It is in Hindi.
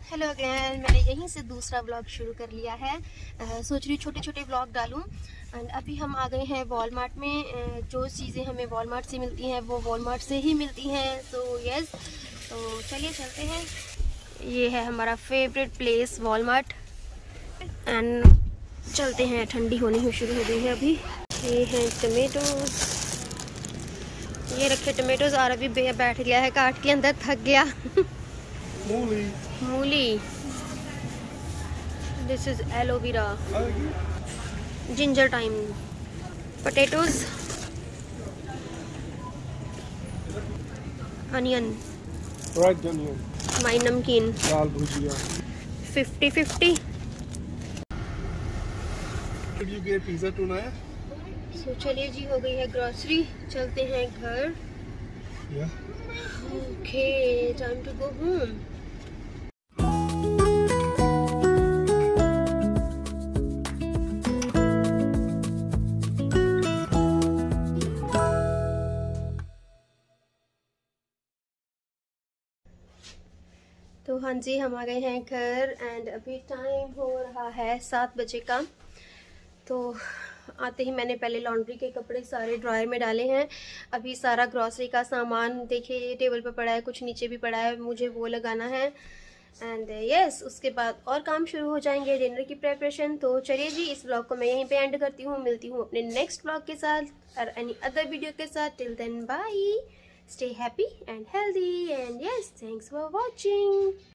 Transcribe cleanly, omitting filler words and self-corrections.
हेलो अगेन, मैंने यहीं से दूसरा व्लॉग शुरू कर लिया है। सोच रही छोटे छोटे व्लॉग डालूं। एंड अभी हम आ गए हैं वॉलमार्ट में। जो चीज़ें हमें वॉलमार्ट से मिलती हैं वो वॉलमार्ट से ही मिलती हैं। सो यस, तो चलिए चलते हैं। ये है हमारा फेवरेट प्लेस वॉलमार्ट। एंड चलते हैं, ठंडी होनी ही शुरू हो गई है अभी। ये हैं टमेटोज, ये रखे टमेटोज। और अभी बैठ गया है काट के अंदर, थक गया। मूली, this is aloe vera, ginger thyme, potatoes, onion, fried onion, my नमकीन, दाल भुजिया, 50-50। Did you get pizza tonight? तो चलिए जी, हो गई है ग्रोसरी, चलते हैं घर। Yeah. Okay, time to go home. तो हाँ जी, हम आ गए हैं घर। एंड अभी टाइम हो रहा है 7 बजे का। तो आते ही मैंने पहले लॉन्ड्री के कपड़े सारे ड्रायर में डाले हैं। अभी सारा ग्रॉसरी का सामान देखिए टेबल पे पड़ा है, कुछ नीचे भी पड़ा है, मुझे वो लगाना है। एंड यस, उसके बाद और काम शुरू हो जाएंगे, डिनर की प्रेपरेशन। तो चलिए जी, इस व्लॉग को मैं यहीं पे एंड करती हूँ। मिलती हूँ अपने नेक्स्ट व्लॉग के साथ और एनी अदर वीडियो के साथ। Till then bye, stay happy and healthy and yes, thanks for watching.